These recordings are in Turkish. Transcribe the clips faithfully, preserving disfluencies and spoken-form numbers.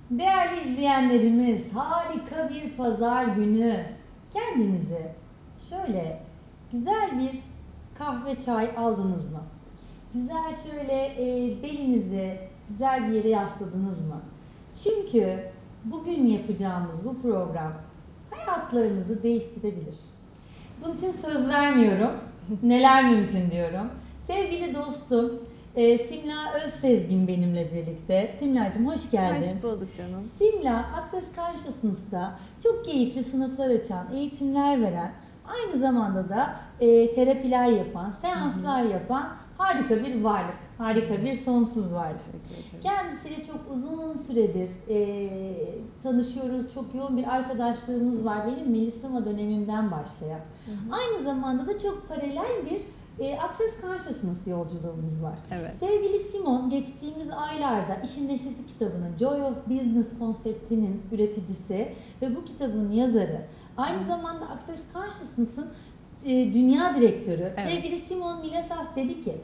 Değerli izleyenlerimiz, harika bir pazar günü. Kendinize şöyle güzel bir kahve çay aldınız mı? Güzel şöyle e, belinizi güzel bir yere yasladınız mı? Çünkü bugün yapacağımız bu program hayatlarınızı değiştirebilir. Bunun için söz vermiyorum. Neler mümkün diyorum. Sevgili dostum, e, Simla Özsezgin benimle birlikte. Simlacığım hoş geldin. Hoş bulduk canım. Simla, Access Consciousness'ta çok keyifli sınıflar açan, eğitimler veren, aynı zamanda da e, terapiler yapan, seanslar hı hı. yapan harika bir varlık. Harika bir sonsuz varlık. Kendisiyle çok uzun süredir e, tanışıyoruz. Çok yoğun bir arkadaşlığımız var. Benim Melisama dönemimden başlayan. Hı hı. Aynı zamanda da çok paralel bir e, Access Consciousness yolculuğumuz var. Evet. Sevgili Simon geçtiğimiz aylarda İşin Neşesi kitabının Joy of Business konseptinin üreticisi ve bu kitabın yazarı. Aynı hı. zamanda Access Consciousness'ın e, dünya direktörü. Evet. Sevgili Simon Milesas dedi ki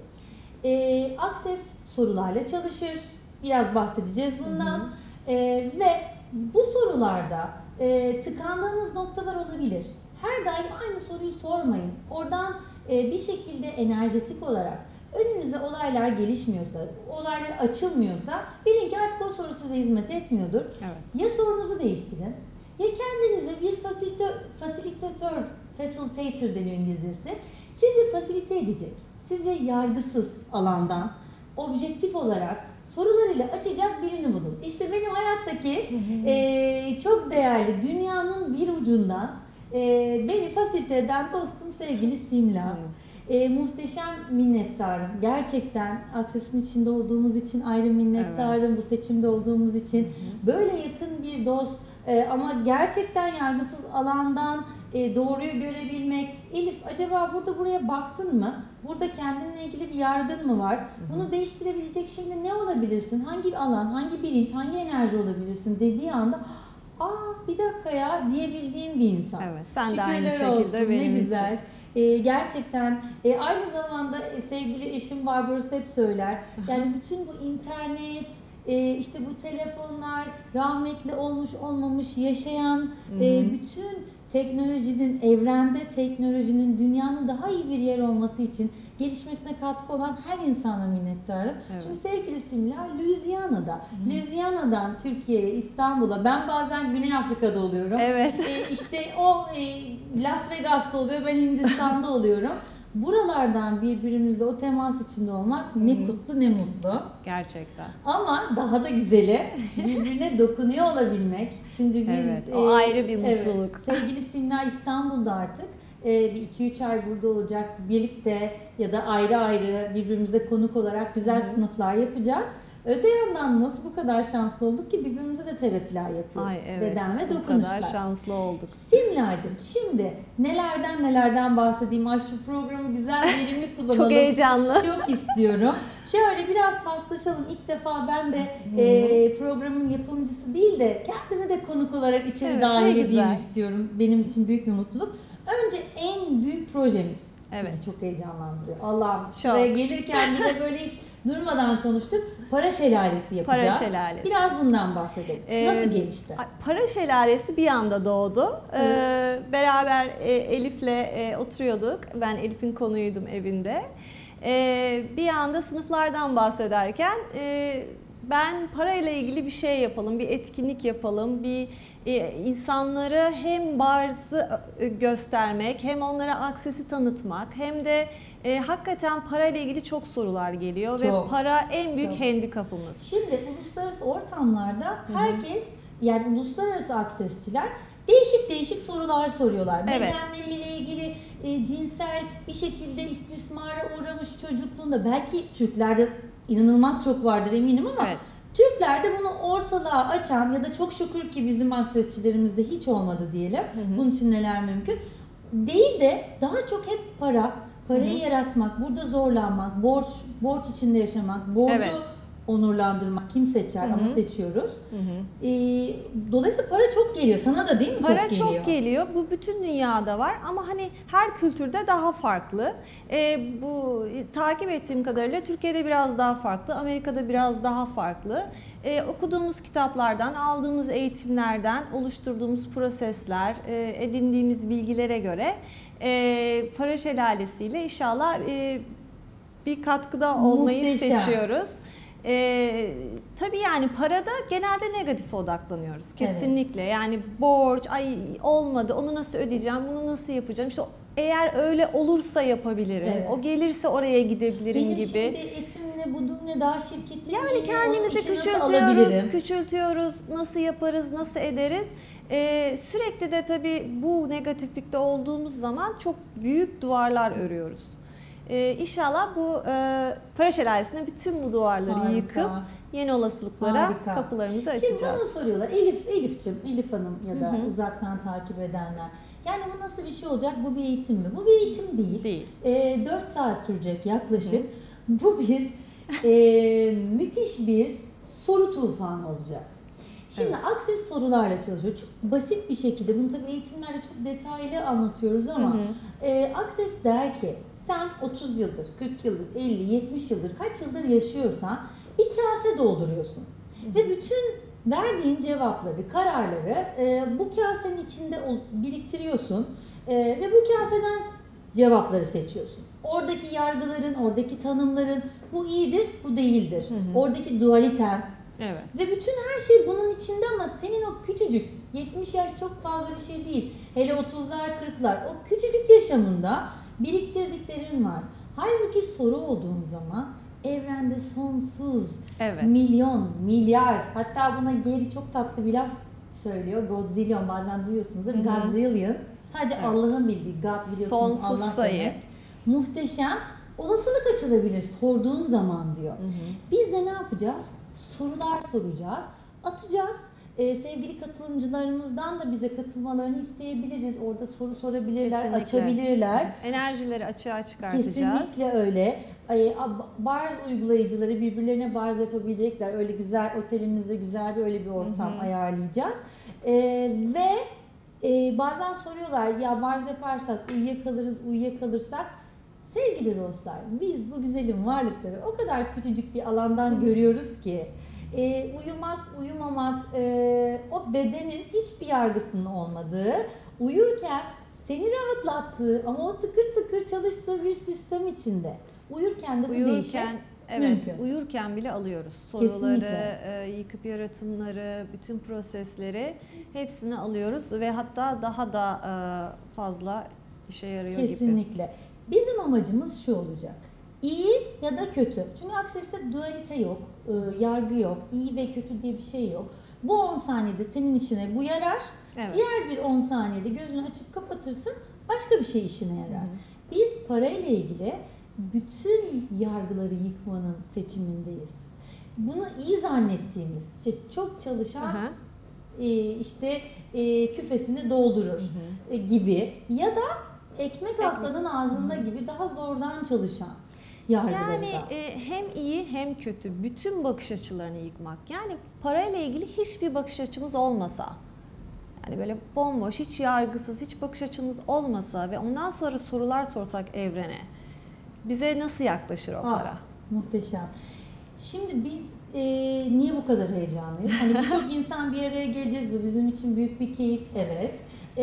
E, Access sorularla çalışır. Biraz bahsedeceğiz bundan. Hı hı. E, ve bu sorularda e, tıkandığınız noktalar olabilir. Her daim aynı soruyu sormayın. Oradan e, bir şekilde enerjetik olarak önünüze olaylar gelişmiyorsa, olaylar açılmıyorsa bilin ki artık o soru size hizmet etmiyordur. Evet. Ya sorunuzu değiştirin, ya kendinize bir fasilite, fasilitatör, facilitator deniyor İngilizcesi, sizi fasilite edecek, sizi yargısız alandan, objektif olarak sorularıyla açacak birini bulun. İşte benim hayattaki e, çok değerli, dünyanın bir ucundan e, beni fasilite eden dostum sevgili Simla. E, muhteşem minnettarım. Gerçekten Access'in içinde olduğumuz için ayrı minnettarım. Evet. Bu seçimde olduğumuz için. Hı hı. Böyle yakın bir dost e, ama gerçekten yargısız alandan e, doğruyu görebilmek. Elif, acaba burada buraya baktın mı? Burada kendinle ilgili bir yargın mı var? Hı hı. Bunu değiştirebilecek şimdi ne olabilirsin? Hangi alan, hangi bilinç, hangi enerji olabilirsin dediği anda aa bir dakika ya diyebildiğim bir insan. Evet, sen Şükürler de aynı şekilde olsun, benim ne güzel. için. Ee, gerçekten e, aynı zamanda e, sevgili eşim Barbaros hep söyler. Yani bütün bu internet, e, işte bu telefonlar, rahmetli olmuş olmamış yaşayan e, bütün teknolojinin, evrende teknolojinin dünyanın daha iyi bir yer olması için gelişmesine katkı olan her insana minnettarım. Evet. Şimdi sevgili Simla, Louisiana'da. Hı. Louisiana'dan Türkiye'ye, İstanbul'a. Ben bazen Güney Afrika'da oluyorum. Evet. Ee, işte o e, Las Vegas'ta oluyor, ben Hindistan'da oluyorum. Buralardan birbirimizle o temas içinde olmak ne hmm. kutlu ne mutlu. Gerçekten. Ama daha da güzeli birbirine dokunuyor olabilmek. Şimdi biz evet, o e, ayrı bir mutluluk. Evet, sevgili Simla İstanbul'da artık bir iki üç ay burada olacak. Birlikte ya da ayrı ayrı birbirimize konuk olarak güzel hmm. sınıflar yapacağız. Öte yandan nasıl bu kadar şanslı olduk ki birbirimize de terapiler yapıyoruz. Ay, evet. Beden ve bu dokunuşlar. Bu kadar şanslı olduk. Simlacığım şimdi nelerden nelerden bahsedeyim. Ay şu programı güzel verimli kullanalım. Çok heyecanlı. Çok istiyorum. Şöyle biraz paslaşalım. İlk defa ben de e, programın yapımcısı değil de kendimi de konuk olarak içeri evet, dahil edeyim istiyorum. Benim için büyük bir mutluluk. Önce en büyük projemiz. Evet. Bizi çok heyecanlandırıyor. Allah'ım şuraya gelirken bir de böyle hiç durmadan konuştuk. Para şelalesi yapacağız. Para şelalesi. Biraz bundan bahsedelim. Ee, Nasıl gelişti? Para şelalesi bir anda doğdu. Ee, beraber e, Elif'le e, oturuyorduk. Ben Elif'in konuğuydum evinde. Ee, bir anda sınıflardan bahsederken e, ben parayla ilgili bir şey yapalım, bir etkinlik yapalım, bir e, insanları hem barzı göstermek, hem onlara Access'i tanıtmak, hem de e, hakikaten parayla ilgili çok sorular geliyor çok, ve para en büyük çok. handikapımız. Şimdi uluslararası ortamlarda Hı-hı. herkes, yani uluslararası Access'çiler değişik değişik sorular soruyorlar. Evet. Bedenleriyle ilgili e, cinsel bir şekilde istismara uğramış çocukluğunda, belki Türklerde inanılmaz çok vardır eminim ama evet. Türklerde bunu ortalığa açan ya da çok şükür ki bizim Access'çilerimizde hiç olmadı diyelim. Hı hı. Bunun için neler mümkün? Değil de daha çok hep para, parayı hı hı. yaratmak, burada zorlanmak, borç borç içinde yaşamak, borcu evet. onurlandırmak. Kim seçer? Hı hı. Ama seçiyoruz. Hı hı. E, dolayısıyla para çok geliyor. Sana da değil mi Para çok geliyor? çok geliyor. Bu bütün dünyada var ama hani her kültürde daha farklı. Ee, bu takip ettiğim kadarıyla Türkiye'de biraz daha farklı, Amerika'da biraz daha farklı. Ee, okuduğumuz kitaplardan, aldığımız eğitimlerden, oluşturduğumuz prosesler, e, edindiğimiz bilgilere göre e, para şelalesiyle inşallah e, bir katkıda olmayı Muhteşem. seçiyoruz. Ee, tabii yani parada genelde negatife odaklanıyoruz. Kesinlikle. Evet. Yani borç, ay olmadı, onu nasıl ödeyeceğim, bunu nasıl yapacağım? İşte eğer öyle olursa yapabilirim, evet. o gelirse oraya gidebilirim Benim gibi. Benim şimdi etim ne, budum ne, daha şirketim yani ne, kendimizi küçültüyoruz, küçültüyoruz, nasıl yaparız, nasıl ederiz? Ee, sürekli de tabii bu negatiflikte olduğumuz zaman çok büyük duvarlar örüyoruz. Ee, İnşallah bu e, para şelalesinde bütün bu duvarları Harika. yıkıp yeni olasılıklara Harika. kapılarımızı açacağız. Şimdi bana soruyorlar Elif, Elif'ciğim, Elif Hanım ya da hı hı. uzaktan takip edenler. Yani bu nasıl bir şey olacak? Bu bir eğitim mi? Bu bir eğitim değil. Değil. E, dört saat sürecek yaklaşık. Hı. Bu bir e, müthiş bir soru tufanı olacak. Şimdi evet. Access sorularla çalışıyor. Çok basit bir şekilde, bunu tabii eğitimlerde çok detaylı anlatıyoruz ama hı hı. E, Access der ki sen otuz yıldır, kırk yıldır, elli, yetmiş yıldır, kaç yıldır yaşıyorsan bir kase dolduruyorsun. Hı hı. Ve bütün verdiğin cevapları, kararları e, bu kasenin içinde biriktiriyorsun e, ve bu kaseden cevapları seçiyorsun. Oradaki yargıların, oradaki tanımların bu iyidir, bu değildir. Hı hı. Oradaki dualiten. Evet. Ve bütün her şey bunun içinde ama senin o küçücük, yetmiş yaş çok fazla bir şey değil. Hele otuzlar, kırklar, o küçücük yaşamında biriktirdiklerin var. Halbuki soru olduğun zaman evrende sonsuz, evet. milyon, milyar, hatta buna geri çok tatlı bir laf söylüyor. Godzillion, bazen duyuyorsunuzdur. Godzillion. Sadece evet. Allah'ın bildiği. God biliyorsunuz. Sonsuz Allah sayı. demek. Muhteşem. Olasılık açılabilir sorduğun zaman diyor. Hı hı. Biz de ne yapacağız? Sorular soracağız. Atacağız. Ee, sevgili katılımcılarımızdan da bize katılmalarını isteyebiliriz. Orada soru sorabilirler, kesinlikle. Açabilirler. Enerjileri açığa çıkartacağız. Kesinlikle öyle. Ee, barz uygulayıcıları birbirlerine barz yapabilecekler. Öyle güzel, otelimizde güzel bir öyle bir ortam hı hı. ayarlayacağız. Ee, ve e, bazen soruyorlar ya barz yaparsak uyuyakalırız, uyuyakalırsak. Sevgili dostlar, biz bu güzelim varlıkları o kadar küçücük bir alandan hı. görüyoruz ki e, uyumak, uyumamak, e, o bedenin hiçbir yargısının olmadığı, uyurken seni rahatlattığı ama o tıkır tıkır çalıştığı bir sistem içinde. Uyurken de bu uyurken, değişim evet, mümkün. Uyurken bile alıyoruz. Soruları, e, yıkıp yaratımları, bütün prosesleri hepsini alıyoruz ve hatta daha da e, fazla işe yarıyor kesinlikle. gibi. Kesinlikle. Bizim amacımız şu olacak. İyi ya da kötü. Çünkü Access'te dualite yok, yargı yok, iyi ve kötü diye bir şey yok. Bu on saniyede senin işine bu yarar. Evet. Diğer bir on saniyede gözünü açıp kapatırsın, başka bir şey işine yarar. Hı hı. Biz parayla ilgili bütün yargıları yıkmanın seçimindeyiz. Bunu iyi zannettiğimiz, işte çok çalışan hı hı. işte küfesini doldurur hı hı. gibi ya da ekmek aslanın ağzında gibi daha zordan çalışan yargıları yani, da. E, hem iyi hem kötü bütün bakış açılarını yıkmak. Yani parayla ilgili hiçbir bakış açımız olmasa, yani böyle bomboş, hiç yargısız, hiç bakış açımız olmasa ve ondan sonra sorular sorsak evrene, bize nasıl yaklaşır o para? Ha, muhteşem. Şimdi biz e, niye bu kadar heyecanlıyız? Hani birçok insan bir araya geleceğiz, bu bizim için büyük bir keyif. Evet.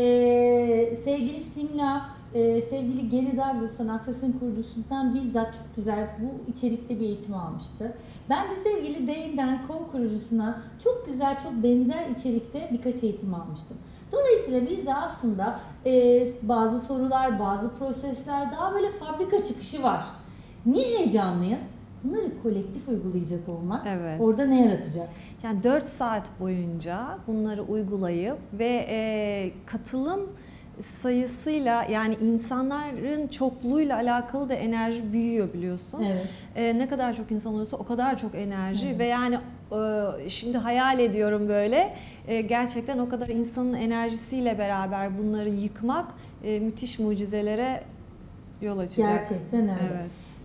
E, sevgili Simla, Ee, sevgili Gary Douglas'ın, Access'in kurucusundan bizzat çok güzel bu içerikte bir eğitim almıştı. Ben de sevgili Dane'den co-kurucusuna çok güzel, çok benzer içerikte birkaç eğitim almıştım. Dolayısıyla biz de aslında e, bazı sorular, bazı prosesler daha böyle fabrika çıkışı var. Niye heyecanlıyız? Bunları kolektif uygulayacak olmak evet. orada ne yaratacak? Yani dört saat boyunca bunları uygulayıp ve e, katılım sayısıyla, yani insanların çokluğuyla alakalı da enerji büyüyor biliyorsun. Evet. Ee, ne kadar çok insan olursa o kadar çok enerji evet. ve yani e, şimdi hayal ediyorum böyle e, gerçekten o kadar insanın enerjisiyle beraber bunları yıkmak e, müthiş mucizelere yol açacak. Gerçekten öyle. Evet.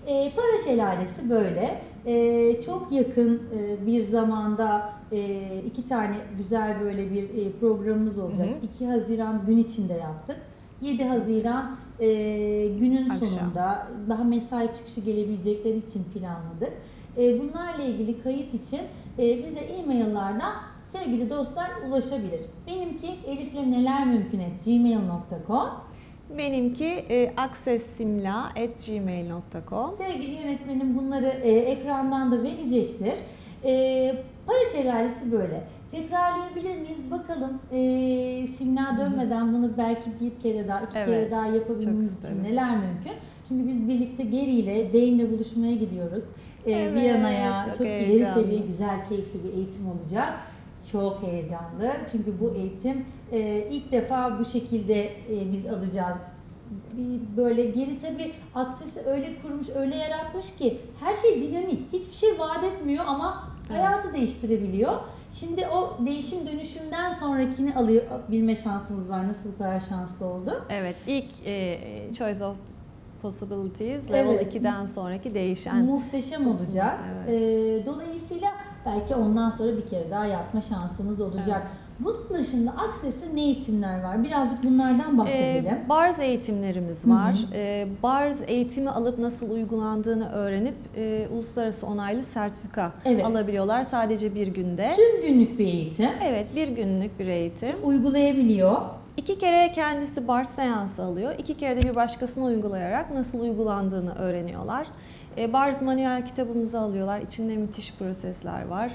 E, para şelalesi böyle. E, çok yakın e, bir zamanda e, iki tane güzel böyle bir e, programımız olacak. Hı hı. iki Haziran gün içinde yaptık. yedi Haziran e, günün Akşam. sonunda daha mesai çıkışı gelebilecekleri için planladık. E, bunlarla ilgili kayıt için e, bize e-maillerden sevgili dostlar ulaşabilir. Benimki eliflenelermümkün at gmail nokta com. Benimki e, accessimla at gmail nokta com. Sevgili yönetmenim bunları e, ekrandan da verecektir. E, para şelalesi böyle. Tekrarlayabilir miyiz? Bakalım e, Simla dönmeden bunu belki bir kere daha, iki Evet, kere daha yapabilmemiz çok için isterim. neler mümkün? Çünkü biz birlikte Geri ile Dane'le buluşmaya gidiyoruz. E, Evet, Viyana'ya çok çok, ileri heyecanlı. seviye, güzel, keyifli bir eğitim olacak. Çok heyecanlı. Çünkü bu eğitim e, ilk defa bu şekilde e, biz alacağız. Bir böyle Geri tabii Access'i öyle kurmuş, öyle yaratmış ki her şey dinamik. Hiçbir şey vaat etmiyor ama hayatı değiştirebiliyor. Şimdi o değişim dönüşümden sonrakini alabilme şansımız var. Nasıl bu kadar şanslı oldu? Evet, ilk e, Choice of Possibilities Level Evet. ikiden sonraki değişen. Muhteşem olacak. Evet. Ee, dolayısıyla belki ondan sonra bir kere daha yapma şansımız olacak. Evet. Bunun dışında Access'te ne eğitimler var? Birazcık bunlardan bahsedelim. E, Bars eğitimlerimiz Hı hı. var. E, Bars eğitimi alıp nasıl uygulandığını öğrenip e, uluslararası onaylı sertifika Evet. alabiliyorlar sadece bir günde. Tüm günlük bir eğitim. Evet, bir günlük bir eğitim. Uygulayabiliyor. İki kere kendisi Bars seansı alıyor. İki kere de bir başkasına uygulayarak nasıl uygulandığını öğreniyorlar. E, Bars manuel kitabımızı alıyorlar. İçinde müthiş prosesler var.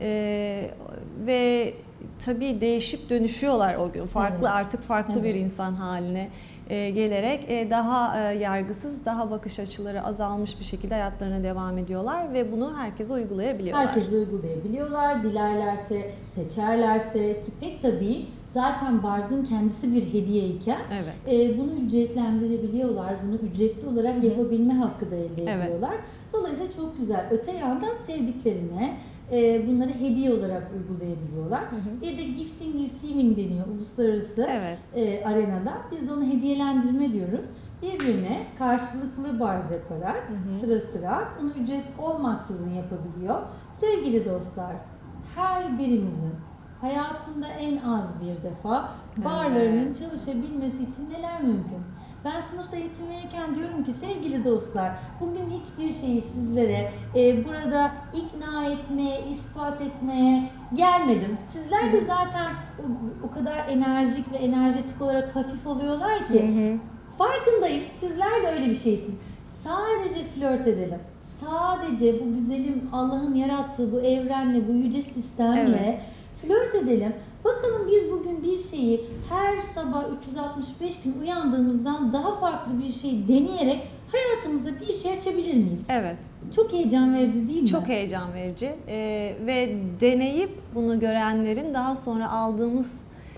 E, ve tabii değişip dönüşüyorlar o gün. Farklı Evet. artık farklı Evet. bir insan haline e, gelerek e, daha e, yargısız, daha bakış açıları azalmış bir şekilde hayatlarına devam ediyorlar ve bunu herkese uygulayabiliyorlar. Herkes de uygulayabiliyorlar. Dilerlerse, seçerlerse ki pek tabii zaten Bars'ın kendisi bir hediyeyken Evet. e, bunu ücretlendirebiliyorlar. Bunu ücretli olarak yapabilme hakkı da elde Evet. ediyorlar. Dolayısıyla çok güzel. Öte yandan sevdiklerine e, bunları hediye olarak uygulayabiliyorlar. Hı hı. Bir de gifting receiving deniyor uluslararası Evet. e, arenada. Biz de onu hediyelendirme diyoruz. Birbirine karşılıklı Bars yaparak Hı hı. sıra sıra bunu ücret olmaksızın yapabiliyor. Sevgili dostlar, her birimizin hayatında en az bir defa barlarının Evet. çalışabilmesi için neler mümkün? Ben sınıfta eğitim verirken diyorum ki sevgili dostlar, bugün hiçbir şeyi sizlere e, burada ikna etmeye, ispat etmeye gelmedim. Sizler de zaten o, o kadar enerjik ve enerjetik olarak hafif oluyorlar ki Hı hı. farkındayım. Sizler de öyle bir şey için. Sadece flört edelim. Sadece bu güzelim Allah'ın yarattığı bu evrenle, bu yüce sistemle Evet. flört edelim. Bakalım biz bugün bir şeyi her sabah üç yüz altmış beş gün uyandığımızdan daha farklı bir şey deneyerek hayatımızda bir şey açabilir miyiz? Evet. Çok heyecan verici değil mi? Çok heyecan verici Ee, ve deneyip bunu görenlerin daha sonra aldığımız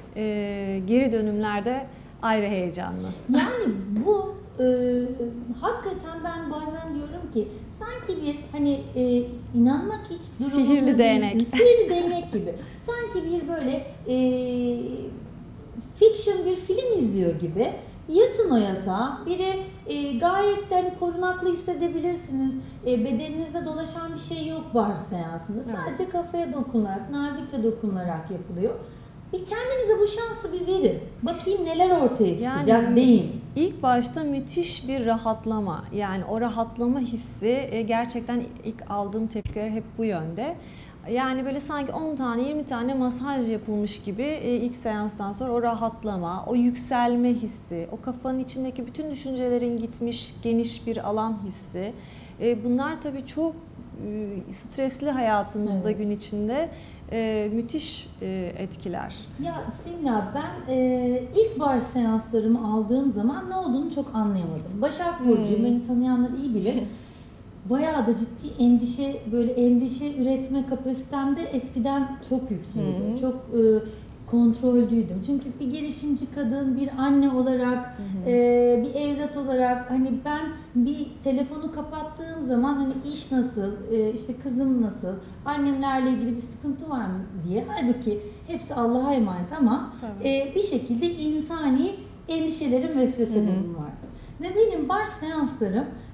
e, geri dönümlerde ayrı heyecanlı. Yani bu e, hakikaten ben bazen diyorum ki sanki bir hani e, inanmak hiç durumunda Sihirli değilsin. değnek. Sihirli değnek gibi. Sanki bir böyle e, fiction bir film izliyor gibi. Yatın o yatağa. Biri e, gayet de hani korunaklı hissedebilirsiniz. E, bedeninizde dolaşan bir şey yok bar seansında. Evet. Sadece kafaya dokunarak, nazikçe dokunularak yapılıyor. Bir kendinize bu şansı bir verin. Bakayım neler ortaya çıkacak Yani deyin. İlk başta müthiş bir rahatlama. Yani o rahatlama hissi e, gerçekten ilk aldığım tepkiler hep bu yönde. Yani böyle sanki on tane yirmi tane masaj yapılmış gibi e, ilk seanstan sonra o rahatlama, o yükselme hissi, o kafanın içindeki bütün düşüncelerin gitmiş geniş bir alan hissi. E, bunlar tabii çok e, stresli hayatımızda Evet. gün içinde e, müthiş e, etkiler. Ya Simla ben e, ilk bar seanslarımı aldığım zaman ne olduğunu çok anlayamadım. Başak Burcu'yum, Hmm. beni tanıyanlar iyi bilir. Bayağı da ciddi endişe, böyle endişe üretme kapasitemde eskiden çok yüklüydü. Hı hı. Çok e, kontrolcüydüm. Çünkü bir girişimci kadın, bir anne olarak, Hı hı. e, bir evlat olarak hani ben bir telefonu kapattığım zaman hani iş nasıl, e, işte kızım nasıl, annemlerle ilgili bir sıkıntı var mı diye. Halbuki hepsi Allah'a emanet ama Tabii. e, bir şekilde insani endişelerim, vesveselerim vardı. Ve benim bar seanslarım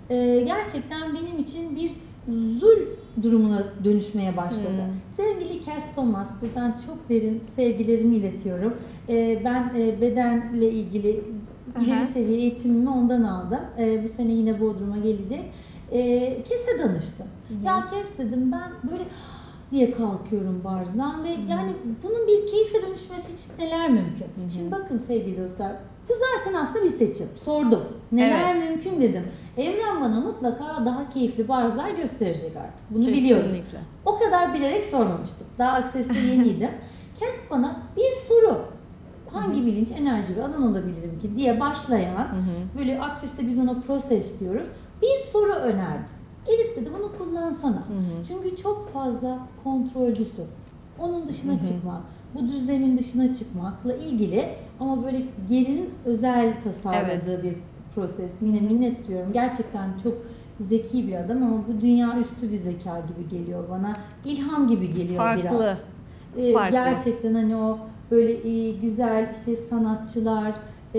e, gerçekten benim için bir zul durumuna dönüşmeye başladı. Hmm. Sevgili Cass Thomas, buradan çok derin sevgilerimi iletiyorum. E, ben e, bedenle ilgili ileri Aha. seviye eğitimimi ondan aldım. E, bu sene yine Bodrum'a gelecek. E, Cass'e danıştım. Hı-hı. Ya Cass dedim, ben böyle diye kalkıyorum barzdan ve Hı-hı. yani bunun bir keyfe dönüşmesi için neler mümkün? Hı-hı. Şimdi bakın sevgili dostlar, bu zaten aslında bir seçim. Sordum. Neler Evet. mümkün dedim. Evren bana mutlaka daha keyifli barzlar gösterecek artık. Bunu Kesinlikle. biliyoruz. O kadar bilerek sormamıştım. Daha Access'te yeniydim. Cass bana bir soru. Hangi Hı-hı. bilinç, enerji ve alan olabilirim ki diye başlayan, Hı-hı. böyle Access'te biz ona proses diyoruz. Bir soru önerdi. Elif dedi, bunu kullansana. Hı-hı. Çünkü çok fazla kontrolcüsün. Onun dışına Hı-hı. çıkmak, bu düzlemin dışına çıkmakla ilgili ama böyle gerinin özel tasarladığı Evet. bir proses. Yine minnet diyorum. Gerçekten çok zeki bir adam ama bu dünya üstü bir zeka gibi geliyor bana. İlham gibi geliyor Farklı. biraz. Ee, Farklı. Gerçekten hani o böyle e, güzel işte sanatçılar, e,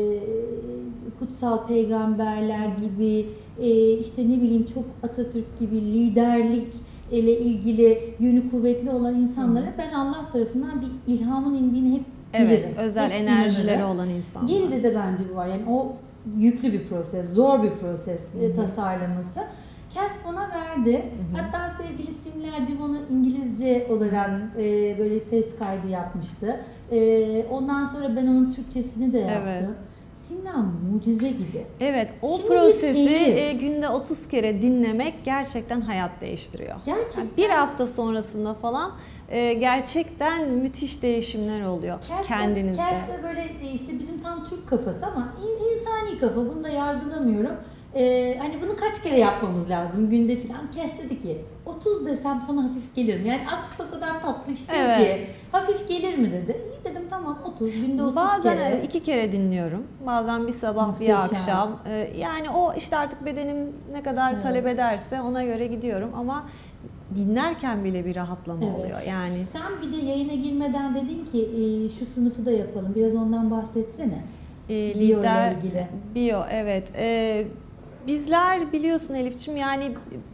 kutsal peygamberler gibi, e, işte ne bileyim çok Atatürk gibi liderlik ile ilgili yönü kuvvetli olan insanlara Hı. ben Allah tarafından bir ilhamın indiğini hep Evet, bilirim. özel Hep enerjileri inanırım. olan insanlar. Geride de bence bu var. Yani o yüklü bir proses, zor bir proses Hı hı. tasarlaması. Cass bana verdi. Hı hı. Hatta sevgili Simlacığım onu İngilizce olarak Hı e, böyle ses kaydı yapmıştı. E, ondan sonra ben onun Türkçesini de yaptım. Evet. Simla mucize gibi. Evet, o Şimdi bir prosesi keyif. e, günde otuz kere dinlemek gerçekten hayat değiştiriyor. Gerçekten. Yani bir hafta sonrasında falan e, gerçekten müthiş değişimler oluyor Cass'le- kendinizde. Cass'le böyle e, işte bizim tam Türk kafası ama in- insani kafa, bunu da yargılamıyorum. Ee, hani bunu kaç kere yapmamız lazım günde filan. Cass dedi ki otuz desem sana hafif gelir mi? Yani aksız o kadar tatlı işte Evet. ki hafif gelir mi dedi. İyi dedim, tamam otuz, günde otuz Bazen kere. iki kere dinliyorum. Bazen bir sabah Muhteşem. bir akşam. E, yani o işte artık bedenim ne kadar Evet. talep ederse ona göre gidiyorum ama dinlerken bile bir rahatlama Evet. oluyor yani. Sen bir de yayına girmeden dedin ki e, şu sınıfı da yapalım. Biraz ondan bahsetsene. E, Biyo ile lider ilgili. Biyo, evet. E, bizler biliyorsun Elifçim, yani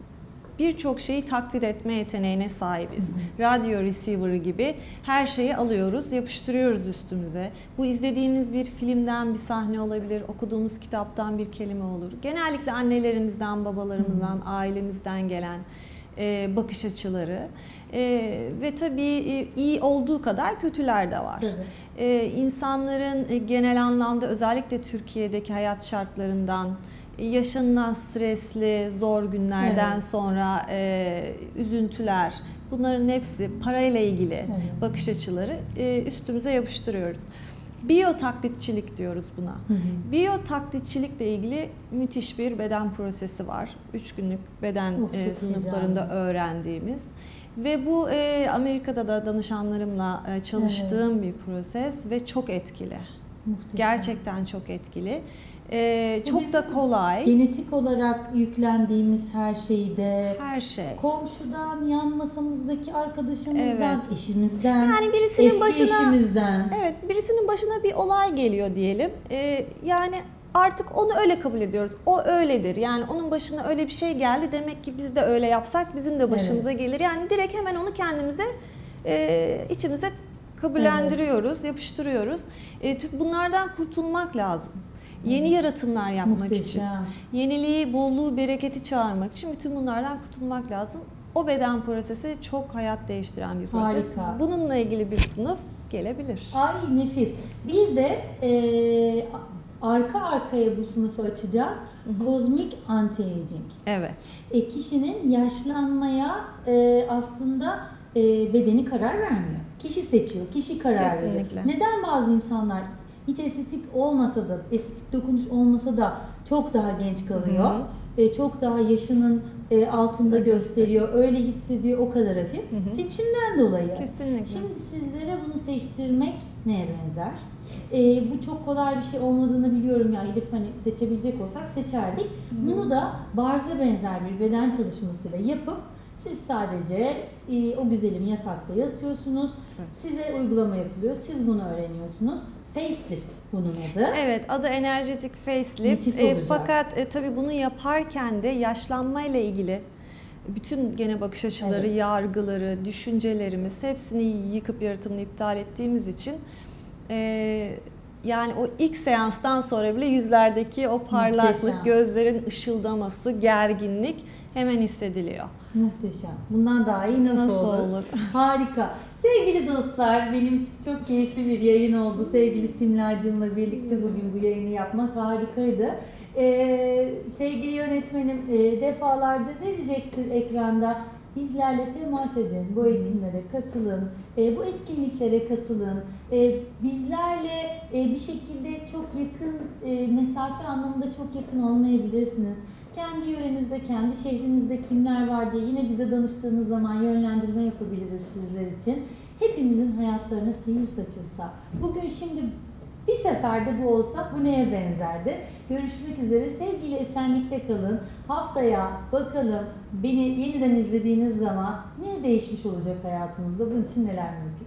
birçok şeyi taklit etme yeteneğine sahibiz. Hı hı. Radyo receiver'ı gibi her şeyi alıyoruz, yapıştırıyoruz üstümüze. Bu izlediğimiz bir filmden bir sahne olabilir, okuduğumuz kitaptan bir kelime olur. Genellikle annelerimizden, babalarımızdan, ailemizden gelen e, bakış açıları. E, ve tabii e, iyi olduğu kadar kötüler de var. Tabii. E, insanların e, genel anlamda özellikle Türkiye'deki hayat şartlarından, yaşanılan stresli, zor günlerden Evet. sonra e, üzüntüler, bunların hepsi parayla ilgili Evet. bakış açıları e, üstümüze yapıştırıyoruz. Biyo taklitçilik diyoruz buna. Hı hı. Biyo taklitçilikle ilgili müthiş bir beden prosesi var. Üç günlük beden Of, e, çok sınıflarında heyecanlı. öğrendiğimiz. Ve bu e, Amerika'da da danışanlarımla e, çalıştığım bir proses ve çok etkili. Muhteşem. Gerçekten çok etkili. Ee, Bu çok da bizim kolay. Genetik olarak yüklendiğimiz her şeyde, Her şey. komşudan, yan masamızdaki arkadaşımızdan, Evet. eşimizden, Yani birisinin eski başına eşimizden. Evet, birisinin başına bir olay geliyor diyelim. Ee, yani artık onu öyle kabul ediyoruz. O öyledir. Yani onun başına öyle bir şey geldi. Demek ki biz de öyle yapsak bizim de başımıza gelir. Yani direkt hemen onu kendimize, e, içimize kabullendiriyoruz, yapıştırıyoruz. E, bunlardan kurtulmak lazım. Yeni yaratımlar yapmak Muhteşem. için, yeniliği, bolluğu, bereketi çağırmak için bütün bunlardan kurtulmak lazım. O beden prosesi çok hayat değiştiren bir proses. Harika. Bununla ilgili bir sınıf gelebilir. Ay nefis. Bir de e, arka arkaya bu sınıfı açacağız. Kozmik anti-aging. Evet. E, kişinin yaşlanmaya e, aslında e, bedeni karar vermiyor. Kişi seçiyor, kişi karar Kesinlikle. veriyor. Neden bazı insanlar hiç estetik olmasa da, estetik dokunuş olmasa da çok daha genç kalıyor? Hı hı. E, çok daha yaşının e, altında gösteriyor, öyle hissediyor, o kadar hafif. Hı hı. Seçimden dolayı. Kesinlikle. Şimdi sizlere bunu seçtirmek neye benzer? Ee, bu çok kolay bir şey olmadığını biliyorum ya Elif, hani seçebilecek olsak seçerdik. Hı. Bunu da barza benzer bir beden çalışmasıyla yapıp siz sadece e, o güzelim yatakta yatıyorsunuz. Evet. Size uygulama yapılıyor. Siz bunu öğreniyorsunuz. Facelift bunun adı. Evet, adı enerjetik facelift. Nefis E, olacak. fakat e, tabii bunu yaparken de yaşlanmayla ilgili bütün gene bakış açıları, Evet. yargıları, düşüncelerimiz hepsini yıkıp yaratımını iptal ettiğimiz için e, yani o ilk seanstan sonra bile yüzlerdeki o parlaklık, Muhteşem. gözlerin ışıldaması, gerginlik hemen hissediliyor. Muhteşem. Bundan daha iyi nasıl, Nasıl olur? olur? Harika. Sevgili dostlar, benim için çok keyifli bir yayın oldu. Sevgili Simlacığımla birlikte bugün bu yayını yapmak harikaydı. Ee, sevgili yönetmenim e, defalarca verecektir ekranda. Bizlerle temas edin, bu eğitimlere katılın, e, bu etkinliklere katılın. E, bizlerle e, bir şekilde çok yakın, e, mesafe anlamında çok yakın olmayabilirsiniz. Kendi yörenizde, kendi şehrinizde kimler var diye yine bize danıştığınız zaman yönlendirme yapabiliriz sizler için. Hepimizin hayatlarına sihir saçılsa, bugün şimdi bir seferde bu olsa bu neye benzerdi? Görüşmek üzere, sevgiyle esenlikle kalın. Haftaya bakalım beni yeniden izlediğiniz zaman ne değişmiş olacak hayatınızda, bunun için neler mümkün?